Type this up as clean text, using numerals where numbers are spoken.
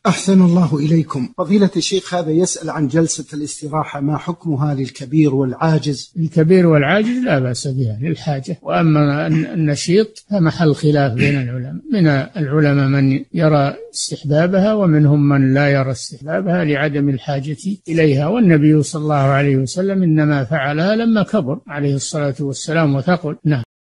أحسن الله إليكم. فضيلة الشيخ، هذا يسأل عن جلسة الاستراحة، ما حكمها للكبير والعاجز؟ الكبير والعاجز لا بأس بها للحاجة، وأما النشيط فمحل خلاف بين العلماء. من العلماء من يرى استحبابها ومنهم من لا يرى استحبابها لعدم الحاجة إليها، والنبي صلى الله عليه وسلم إنما فعلها لما كبر عليه الصلاة والسلام وثقل. نعم.